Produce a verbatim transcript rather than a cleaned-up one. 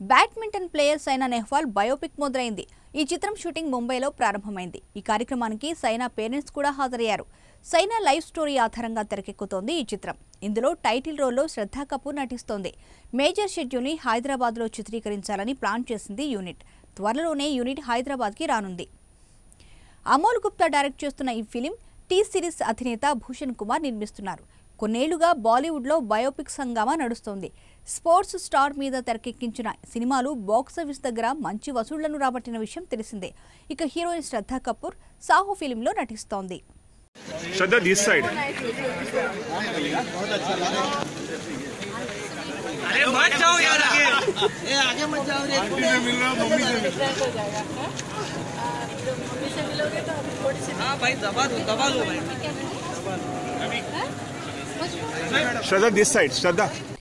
Badminton player Saina Nehwal biopic మొదలైంది. ఈ చిత్రం షూటింగ్ ముంబైలో ప్రారంభమైంది. ఈ కార్యక్రమానికి సైనా పేరెంట్స్ కూడా హాజరయ్యారు. సైనా లైఫ్ స్టోరీ ఆధారంగా తెరకెక్కుతోంది ఈ చిత్రం. ఇందులో టైటిల్ రోల్లో శ్రద్ధా కపూర్ నటిస్తోంది. మేజర్ షెడ్యూల్ని హైదరాబాద్లో చిత్రీకరించాలని ప్లాన్ చేసింది యూనిట్. త్వరలోనే యూనిట్ హైదరాబాద్కి రానుంది. అమోల్ గుప్తా డైరెక్ట్ చేస్తున్న ఈ ఫిలిం టీ సిరీస్ అధినేత భూషణ్ కుమార్ నిర్మిస్తున్నారు. కొన్నేళ్లుగా బాలీవుడ్లో బయోపిక్ హంగామా నడుస్తోంది. స్పోర్ట్స్ స్టార్ మీద తెరకెక్కించిన సినిమాలు బాక్సాఫీస్ దగ్గర మంచి వసూళ్లను రాబట్టిన విషయం తెలిసిందే. ఇక హీరోయిన్ శ్రద్ధా కపూర్ సాహో ఫిలింలో నటిస్తోంది. Shraddha, this side. अरे मत जाओ यार आगे, ए आगे मत जाओ रे। मम्मी से मिल रहा, मम्मी से मिल रहा हो जाएगा। मम्मी से मिलोगे तो अभी थोड़ी सी। हाँ भाई दबा दो, दबा लो भाई। Shraddha, this side. Shraddha.